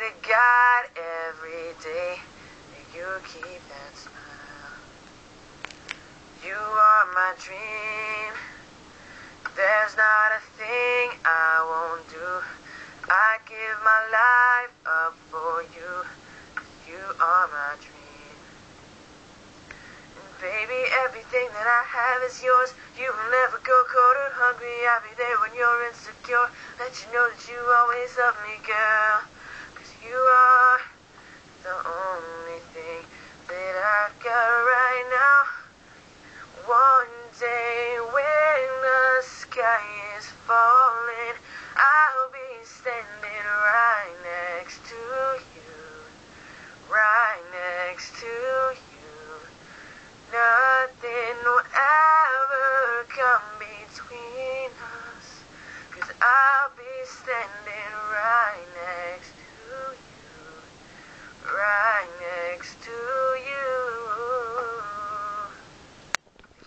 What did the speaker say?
God every day that you keep that smile. You are my dream. There's not a thing I won't do. I give my life up for you. You are my dream. And baby, everything that I have is yours. You will never go cold or hungry. I'll be there when you're insecure. Let you know that you always love me, girl. 'Cause you are the only thing that I've got right now. One day when the sky is falling, I'll be standing right next to you. Right next to you. Nothing will ever come between us, 'cause I'll be standing right next to you.